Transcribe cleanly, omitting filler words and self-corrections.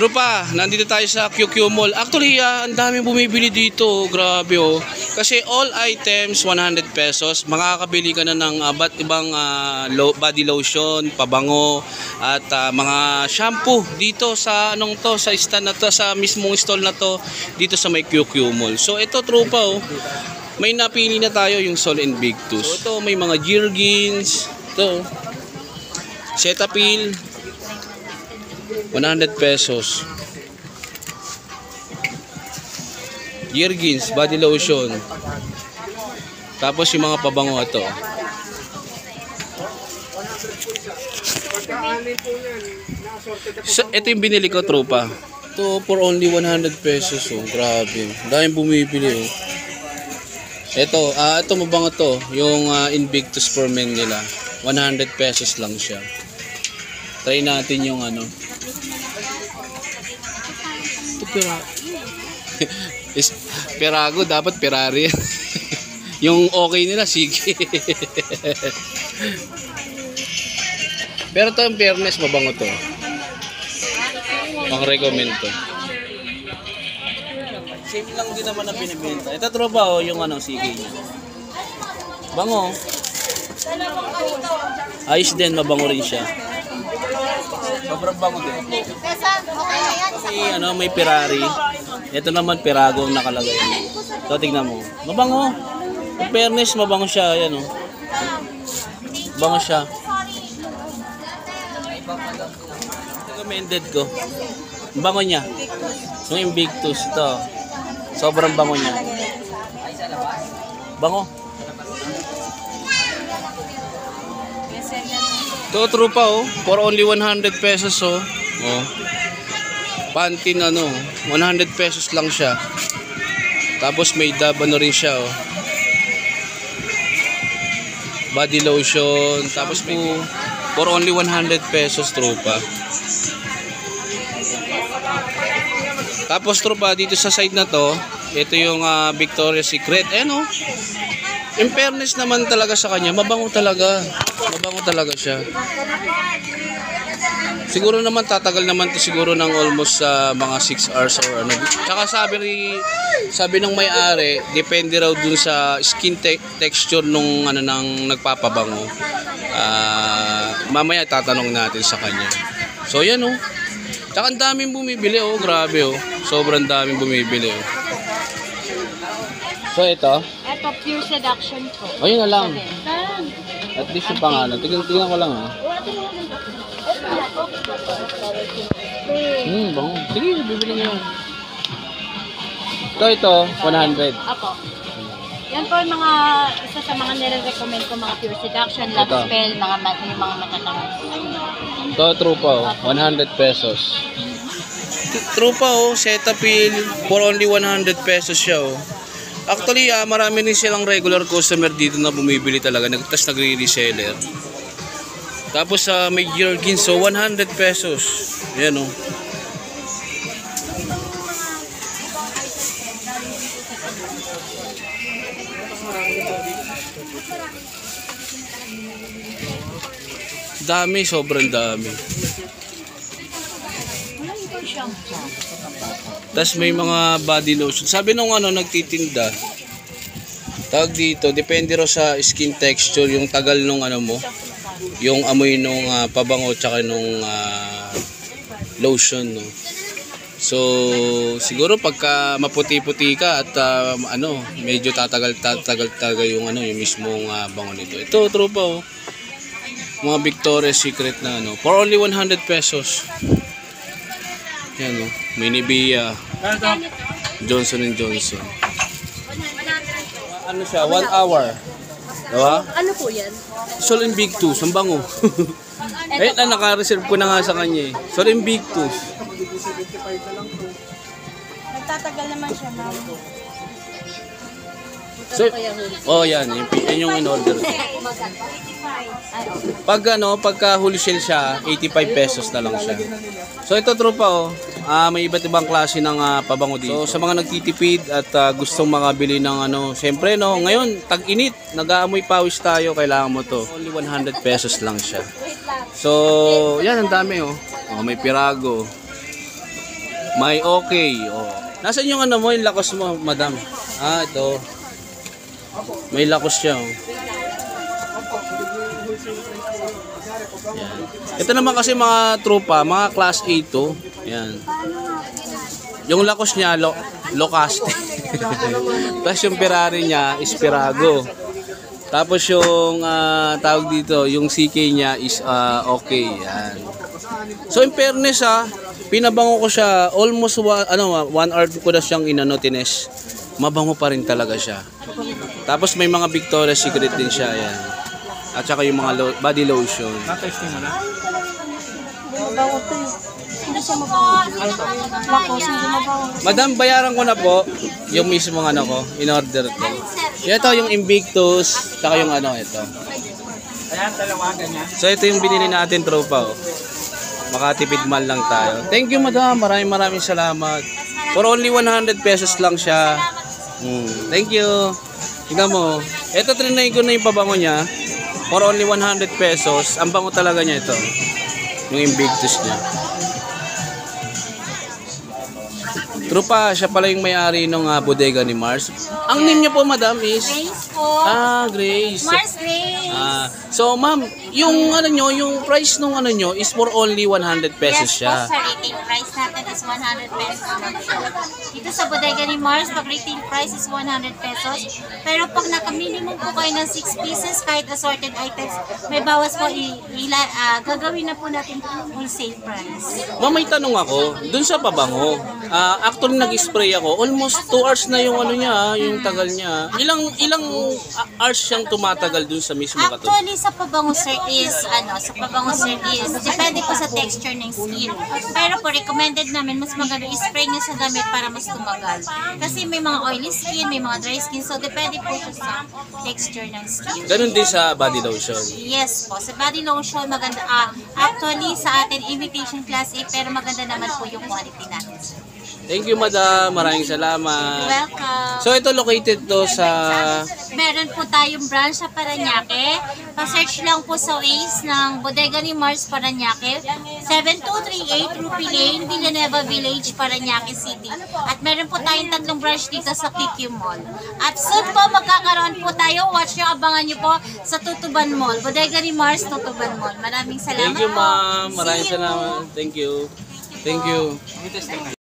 Tropa, nandito tayo sa QQ Mall. Actually, ang daming bumibili dito. Grabe oh. Kasi all items 100 pesos. Makakabili ka na ng iba't ibang body lotion, pabango at mga shampoo dito sa sa stand na to, sa mismong stall na to dito sa may QQ Mall. So ito tropa oh. May napili na tayo yung Sol Invictus. So ito may mga Jergens, ito Cetaphil 100 pesos. Jergens body lotion. Tapos yung mga pabango ito. So, ito yung binili ko tropa. Ito for only 100 pesos oh. Grabe. Daming bumibili oh. Ito, ito mabango to, yung Invictus for Men nila. 100 pesos lang siya. Try natin yung ano. Ito Perago, dapat Ferrari. Yung okay nila, sige. Pero to, yung fairness, mabango to. Pang-recommend to. Same lang din naman ang binibenta. Ito tropa oh, yung sige niya. Bango. Ayos din, mabango rin siya. Sobrang bango din. Kasi may Ferrari. Ito naman Perago ang nakalagay. So tingnan mo. Mabango. In fairness, mabango siya. Ayan oh. Bango siya. Recommended ko. Bango niya. Yung Invictus ito. Sobrang bango niya. Bango. Ito trupa oh. For only 100 pesos oh. Oh. Pantene 100 pesos lang siya. Tapos may dab rin siya oh. Body lotion. Tapos po for only 100 pesos trupa. Tapos tropa dito sa side na to, ito yung Victoria's Secret. No? In fairness naman talaga sa kanya, mabango talaga. Mabango talaga siya. Siguro naman tatagal naman to siguro ng almost mga 6 hours or ano. Tsaka sabi ng may-ari, depende raw dun sa skin texture nung nang nagpapabango. Mamaya tatanong natin sa kanya. So yan oh. Tsaka ang daming bumibili oh, grabe oh. Sobrang daming bumibili oh. So ito? Ito, Pure Seduction po. O yun na lang. At least yung pangalan. Tignan ko lang ah. Bango. Sige, bibili nyo. Ito, 100. Apo. Yan po yung mga, isa sa mga nire-recommend ko, mga Pure Seduction, Love Spell, yung mga matatangos. Ito, trupa oh, 100 pesos. Trupa oh, Cetaphil, for only 100 pesos siya oh. Actually, marami rin silang regular customer dito na bumibili talaga, tapos nagre-reseller. Tapos may Jergens, so 100 pesos. Yan oh. Dami, sobrang dami. Tapos may mga body lotion. Sabi nung nagtitinda, tawag dito, depende ro sa skin texture, yung tagal nung mo, yung amoy nung pabango tsaka nung lotion, no. So siguro pagka maputi-puti ka at medyo tatagal yung yung mismong bango nito. Ito tropa oh. Mga Victoria's Secret na for only 100 pesos. Yan oh, may Nivea, Johnson & Johnson. Ano siya, 1 hour. Diba? Ano po yan? Sol Invictus, ang bango. Eh, naka-reserve ko na nga sa kanya eh. Sol Invictus. Nagtatagal naman siya, ma'am. So, oh yan, yan yung in-order ko. Pagka wholesale siya, 85 pesos na lang siya. So ito tropa oh, may iba't ibang klase ng pabango dito. So sa mga nagtitipid at gustong makabili ng syempre ngayon tag-init, nag-aamoy pawis tayo, kailangan mo to. Only 100 pesos lang siya. So yan, ang dami oh. May Perago. May okay. Oh. Nasaan yung ano mo, yung lakos mo, madam? Ah, ito. May lakos siya. Oh. Yan. Ito naman kasi mga tropa, mga class A to. Yan. Yung lakos niya, Locaste. Tapos yung Ferrari niya, Espirago. Tapos yung tawag dito, yung CK niya is okay. Yan. So in fairness pinabango ko siya almost 1 hour ko na siyang tines. Mabango pa rin talaga siya. Tapos may mga Victoria's Secret din siya. Yan. At saka yung mga body lotion. Na-testing mo na? Mabango to eh. Hindi siya mabango. Lakos, hindi mabango. Madam, bayaran ko na po yung mismong ko, in order ko. Ito yung Invictus, saka yung ito. Ayan, dalawagan niya. So ito yung binili natin tropa. Oh. Makatipid man lang tayo. Thank you madam, maraming salamat. For only 100 pesos lang siya. Thank you. Tingnan mo. Ito trinay ko na yung pabango niya. For only 100 pesos. Ang bango talaga niya ito. Yung Invictus niya. Trupa, siya pala yung may-ari ng bodega ni Mars. Ang name niya po, madam, is? Grace po. Grace. Mars Grace. So, ma'am, yung yung price nung nyo is for only 100 pesos Yes siya. po, sa retail price natin is 100 pesos lang siya. Dito sa bodega ni Mars, pag retail price is 100 pesos. Pero pag naka-minimum po kayo ng 6 pieces, kahit assorted items, may bawas po, gagawin na po natin wholesale price. Ma'am, may tanong ako. Dun sa pabango, actually nag-spray ako. Almost 2 hours na yung niya, yung tagal niya. Ilang hours siyang tumatagal dun sa mismo kato? Actually, sa pabango sir is, depende po sa texture ng skin. Pero po, recommended namin, mas maganda i-spray niyo sa damit para mas tumagal. Kasi may mga oily skin, may mga dry skin, so depende po siya sa texture ng skin. Ganun din sa body lotion. Yes po, sa body lotion, maganda. Actually, sa atin, imitation class A, pero maganda naman po yung quality natin, sir. Thank you, madam. Maraming salamat. Welcome. So, ito located to sa... Meron po tayong branch sa Parañaque. Pa-search lang po sa Waze ng Bodega ni Mars Parañaque. 7238 Rupi Lane, Villanueva Village, Parañaque City. At meron po tayong 3 branch dito sa QQ Mall. At soon po magkakaroon po tayo. Watch nyo, abangan nyo po sa Tutuban Mall. Bodega ni Mars, Tutuban Mall. Maraming salamat. Thank you, ma'am. Maraming See you. salamat. Thank you. Thank you.